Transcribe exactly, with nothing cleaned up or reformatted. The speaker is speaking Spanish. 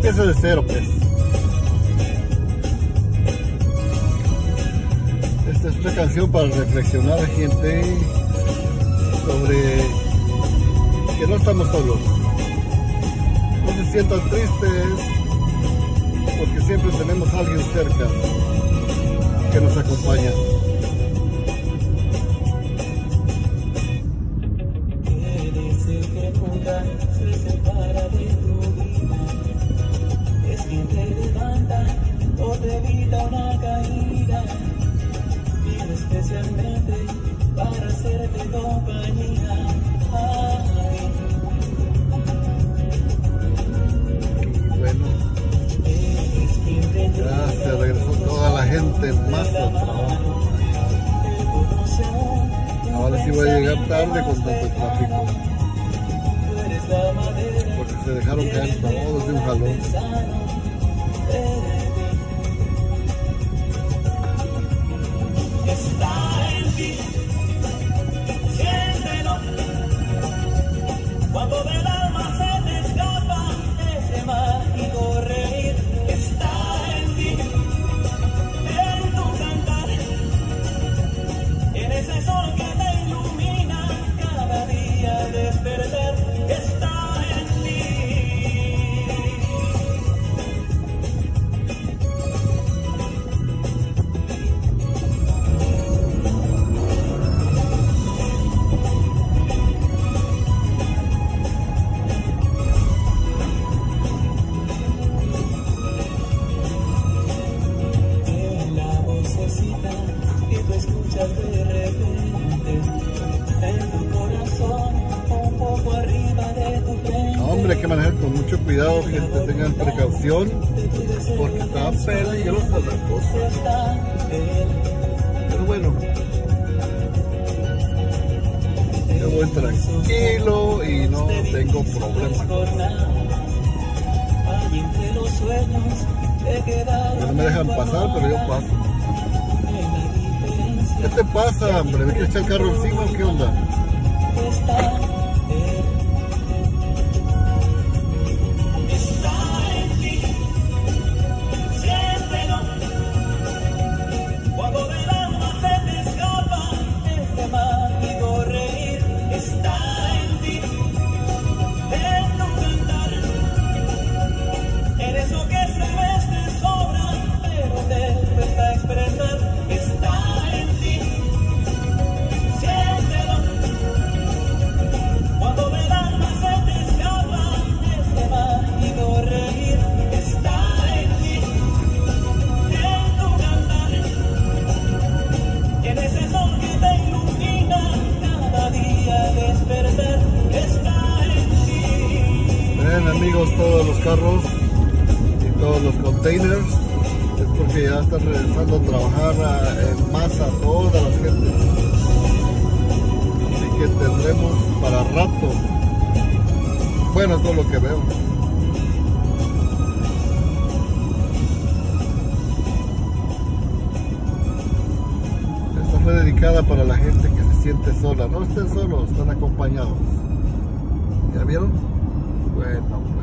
empieza de cero, pues. Esta es una canción para reflexionar, gente, sobre que no estamos solos. No se sientan tristes, porque siempre tenemos a alguien cerca que nos acompaña. Se separa de tu vida, es quien te levanta o te evita una caída, vino especialmente para hacerte compañía. Ay. Y bueno, ya se regresó toda la gente más al trabajo. Ahora sí voy a llegar tarde con tanto tráfico, porque se dejaron caer todos de un jalón. Está en ti, siéntelo. Cuando del alma se te escapa ese mágico reír, está en ti, en tu cantar, en ese sol que te ilumina cada día al despertar. Está en ti. En la vocecita que tú escuchas de repente en tu corazón, un poco arriba de tu frente. No, hombre, hay que manejar con mucho cuidado, gente, tengan precaución, porque está peligrosa la cosa. Pero bueno, yo voy tranquilo y no tengo problemas. No me dejan pasar, pero yo paso. ¿Qué te pasa, hombre? ¿Me quieres echar el carro encima o qué onda? Amigos, todos los carros y todos los containers es porque ya están regresando a trabajar a, en masa todas las gentes, así que tendremos para rato. Bueno, eso es lo que veo. Esta fue dedicada para la gente que se siente sola. No estén solos, están acompañados. ¿Ya vieron? Bueno.